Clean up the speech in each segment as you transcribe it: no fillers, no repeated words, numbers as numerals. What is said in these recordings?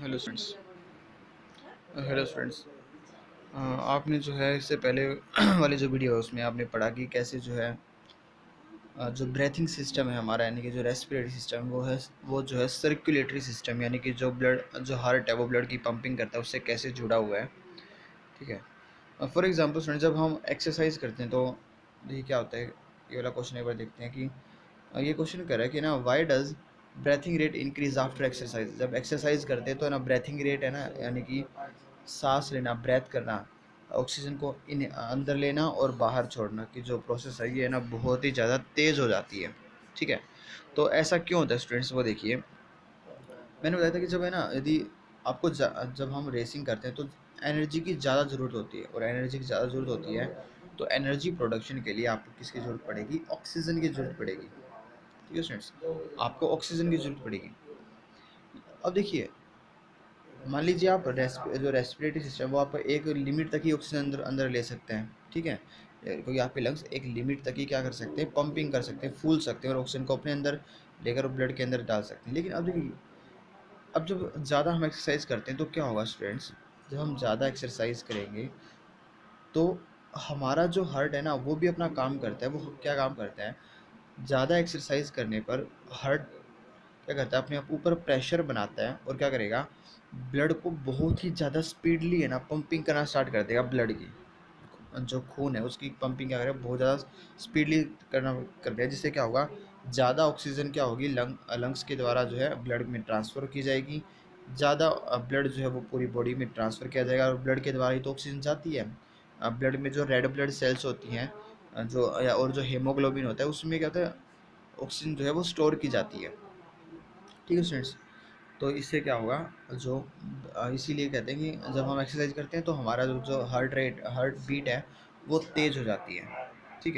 Hello students. Hello students. आपने जो है इससे पहले वाली जो वीडियो है उसमें आपने पढ़ा कि कैसे जो है जो ब्रेथिंग सिस्टम है हमारा, यानी कि जो रेस्पिरेटरी सिस्टम वो जो है सर्कुलेटरी सिस्टम, यानी कि जो हार्ट है वो ब्लड की पंपिंग करता है, उससे कैसे जुड़ा हुआ है। ठीक है। फॉर एग्जांपल स्टूडेंट, जब हम एक्सरसाइज करते हैं तो देखिए क्या होता है। ये वाला क्वेश्चन एक बार देखते हैं कि ये क्वेश्चन कर रहा है कि ना, why does breathing rate increase after exercise. जब एक्सरसाइज करते हैं तो ना ब्रेथिंग रेट है ना, यानी कि सांस लेना, ब्रेथ करना, ऑक्सीजन को इन अंदर लेना और बाहर छोड़ना की जो प्रोसेस है ये ना बहुत ही ज़्यादा तेज़ हो जाती है। ठीक है। तो ऐसा क्यों होता है स्टूडेंट्स, वो देखिए। मैंने बताया था कि जब है ना, यदि आपको जब हम रेसिंग करते हैं तो एनर्जी की ज़्यादा ज़रूरत होती है, और एनर्जी की ज़्यादा ज़रूरत होती है तो एनर्जी प्रोडक्शन के लिए आपको किसकी ज़रूरत पड़ेगी? ऑक्सीजन की ज़रूरत पड़ेगी। ठीक है स्टूडेंट्स, आपको ऑक्सीजन की ज़रूरत पड़ेगी। अब देखिए, मान लीजिए आप जो रेस्पिरेटरी सिस्टम वो आप एक लिमिट तक ही ऑक्सीजन अंदर अंदर ले सकते हैं। ठीक है, क्योंकि आपके लंग्स एक लिमिट तक ही क्या कर सकते हैं? पंपिंग कर सकते हैं, फूल सकते हैं और ऑक्सीजन को अपने अंदर लेकर ब्लड के अंदर डाल सकते हैं। लेकिन अब देखिए, अब जब ज़्यादा हम एक्सरसाइज करते हैं तो क्या होगा स्टूडेंट्स? जब हम ज़्यादा एक्सरसाइज करेंगे तो हमारा जो हार्ट है ना वो भी अपना काम करता है। वो क्या काम करता है? ज़्यादा एक्सरसाइज करने पर हार्ट क्या करता है? अपने आप ऊपर प्रेशर बनाता है और क्या करेगा? ब्लड को बहुत ही ज़्यादा स्पीडली है ना पंपिंग करना स्टार्ट कर देगा। ब्लड की जो खून है उसकी पंपिंग क्या करेगा? बहुत ज़्यादा स्पीडली करना कर देगा, जिससे क्या होगा? ज़्यादा ऑक्सीजन क्या होगी? लंग्स के द्वारा जो है ब्लड में ट्रांसफ़र की जाएगी। ज़्यादा ब्लड जो है वो पूरी बॉडी में ट्रांसफ़र किया जाएगा, और ब्लड के द्वारा ही तो ऑक्सीजन जाती है। ब्लड में जो रेड ब्लड सेल्स होती हैं, और जो हीमोग्लोबिन होता है उसमें क्या होता है? ऑक्सीजन जो है वो स्टोर की जाती है। ठीक है स्टूडेंट्स। तो इससे क्या होगा? इसीलिए कहते हैं कि जब हम एक्सरसाइज करते हैं तो हमारा जो हार्ट बीट है वो तेज़ हो जाती है। ठीक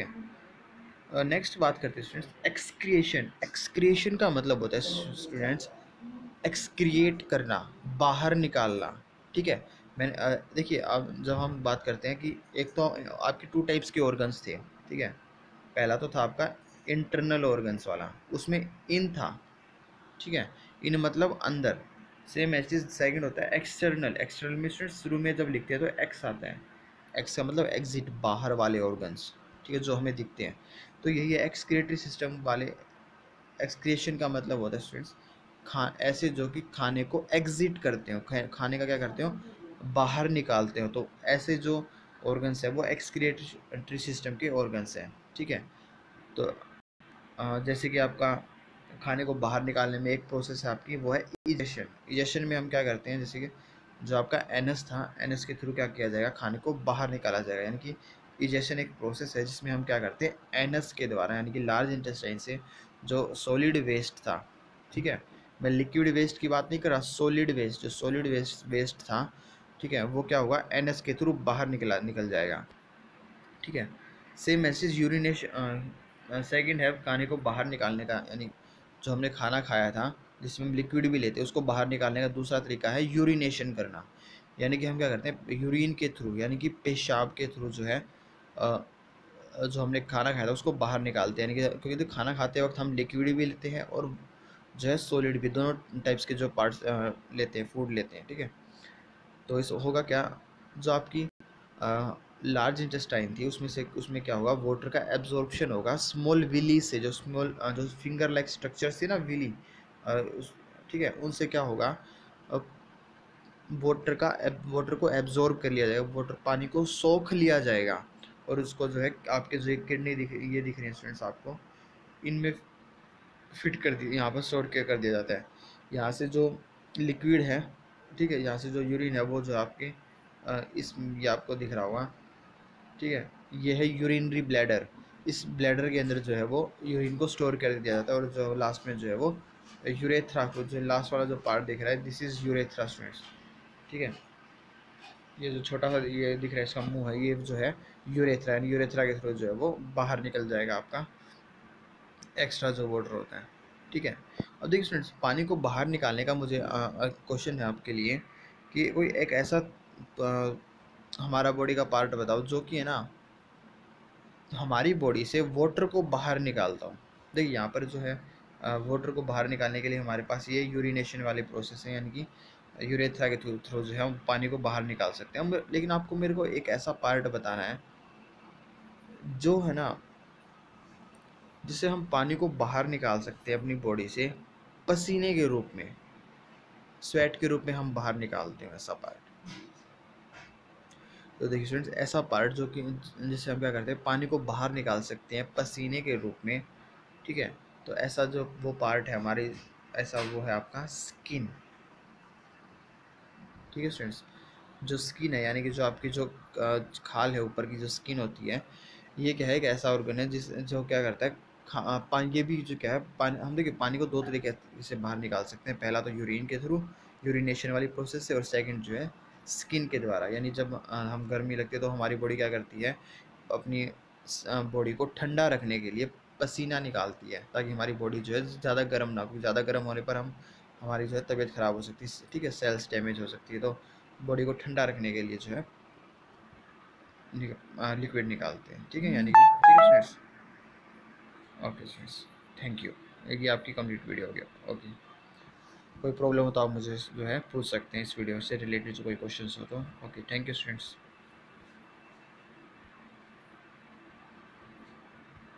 है। नेक्स्ट बात करते हैं स्टूडेंट्स, एक्सक्रिएशन। एक्सक्रिएशन का मतलब होता है स्टूडेंट्स एक्सक्रिएट करना, बाहर निकालना। ठीक है। देखिए, अब जब हम बात करते हैं कि एक तो आपके टू टाइप्स के ऑर्गन्स थे। ठीक है। पहला तो था आपका इंटरनल ऑर्गन्स वाला, उसमें इन था। ठीक है। इन मतलब अंदर। सेम ऐसे सेकंड होता है एक्सटर्नल। एक्सटर्नल में शुरू में जब लिखते हैं तो एक्स आता है। एक्स का मतलब एग्जिट, बाहर वाले ऑर्गन्स। ठीक है, जो हमें दिखते हैं। तो यही है एक्सक्रिएटरी सिस्टम वाले। एक्सक्रिएशन का मतलब होता है स्टूडेंट्स ऐसे जो कि खाने को एग्जिट करते हो, खाने का क्या करते हो? बाहर निकालते हो। तो ऐसे जो ऑर्गन्स है वो एक्सक्रिएटरी सिस्टम के ऑर्गन्स हैं। ठीक है। तो जैसे कि आपका खाने को बाहर निकालने में एक प्रोसेस है आपकी, वो है इजेशन। इजेशन में हम क्या करते हैं? जैसे कि जो आपका एनस था, एनस के थ्रू क्या किया जाएगा? खाने को बाहर निकाला जाएगा। यानी कि इजेशन एक प्रोसेस है जिसमें हम क्या करते हैं? एनस के द्वारा, यानी कि लार्ज इंटेस्टाइन से जो सॉलिड वेस्ट था। ठीक है, मैं लिक्विड वेस्ट की बात नहीं कर रहा, सॉलिड वेस्ट, जो सॉलिड वेस्ट था। ठीक है, वो क्या होगा? एनस के थ्रू बाहर निकल जाएगा। ठीक है। सेम मैसेज यूरिनेशन सेकंड है खाने को बाहर निकालने का, यानी जो हमने खाना खाया था जिसमें हम लिक्विड भी लेते हैं उसको बाहर निकालने का दूसरा तरीका है यूरिनेशन करना। यानी कि हम क्या करते हैं? यूरिन के थ्रू, यानी कि पेशाब के थ्रू जो है जो हमने खाना खाया था उसको बाहर निकालते हैं। यानी कि क्योंकि तो खाना खाते वक्त हम लिक्विड भी लेते हैं और जो है सॉलिड भी, दोनों टाइप्स के जो पार्ट्स लेते हैं, फूड लेते हैं। ठीक है। तो इस होगा क्या? जो आपकी लार्ज इंटेस्टाइन थी उसमें क्या होगा? वाटर का एब्जॉर्प्शन होगा स्मॉल विली से। जो जो फिंगर लाइक स्ट्रक्चर्स थी ना, विली, ठीक है, उनसे क्या होगा? वाटर को एब्जॉर्ब कर लिया जाएगा, वाटर पानी को सोख लिया जाएगा। और उसको जो है आपके जो किडनी ये दिख रही है स्टूडेंट्स आपको, इनमें फिट कर दी, यहाँ पर स्टोर कर दिया जाता है। यहाँ से जो लिक्विड है, ठीक है, यहाँ से जो यूरिन है वो जो आपके ये आपको दिख रहा होगा। ठीक है, ये है यूरिनरी ब्लैडर। इस ब्लैडर के अंदर जो है वो यूरिन को स्टोर कर दिया जाता है। और जो लास्ट में जो है वो यूरेथ्रा को, जो लास्ट वाला जो पार्ट दिख रहा है, दिस इज़ यूरेथ्रा स्टूडेंट्स। ठीक है, ये जो छोटा सा ये दिख रहा है इसका मुंह है, ये जो है यूरेथ्रा, यानी यूरेथ्रा के थ्रू जो है वो बाहर निकल जाएगा आपका एक्स्ट्रा जो वाटर होता है। ठीक है। अब देखिए स्टूडेंट्स, पानी को बाहर निकालने का मुझे क्वेश्चन है आपके लिए कि कोई एक ऐसा हमारा बॉडी का पार्ट बताओ जो कि है ना हमारी बॉडी से वाटर को बाहर निकालता हूँ। देखिए यहाँ पर जो है वाटर को बाहर निकालने के लिए हमारे पास ये यूरिनेशन वाले प्रोसेस है, यानी कि यूरेथ्रा के थ्रू जो है हम पानी को बाहर निकाल सकते हैं हम। लेकिन आपको मेरे को एक ऐसा पार्ट बताना है जो है ना, जिससे हम पानी को बाहर निकाल सकते हैं अपनी बॉडी से पसीने के रूप में, स्वेट के रूप में हम बाहर निकालते हैं ऐसा पार्ट। तो देखिए स्टूडेंट्स, ऐसा पार्ट जो कि जिससे हम क्या करते हैं, पानी को बाहर निकाल सकते हैं पसीने के रूप में, ठीक है। तो ऐसा जो वो पार्ट है हमारी, ऐसा वो है आपका स्किन, ठीक है स्टूडेंट्स। जो स्किन है यानी कि जो आपकी जो खाल है ऊपर की जो स्किन होती है, ये क्या है, एक ऐसा ऑर्गन है जिस जो क्या करता है, पानी, ये भी जो क्या है पानी, हम देखिए पानी को दो तरीके से बाहर निकाल सकते हैं। पहला तो यूरिन के थ्रू, यूरिनेशन वाली प्रोसेस से, और सेकंड जो है स्किन के द्वारा। यानी जब हम गर्मी लगती है तो हमारी बॉडी क्या करती है, अपनी बॉडी को ठंडा रखने के लिए पसीना निकालती है, ताकि हमारी बॉडी जो है ज़्यादा गर्म ना हो, क्योंकि ज़्यादा गर्म होने पर हम हमारी जो है तबीयत ख़राब हो सकती है, ठीक है, सेल्स डैमेज हो सकती है। तो बॉडी को ठंडा रखने के लिए जो है लिक्विड निकालते हैं, ठीक है, यानी कि ठीक है friends. Okay friends, thank you. ये आपकी कंप्लीट वीडियो हो गया। ओके, कोई प्रॉब्लम हो तो आप मुझे जो है पूछ सकते हैं, इस वीडियो से रिलेटेड जो कोई क्वेश्चंस हो तो। Okay, thank you students.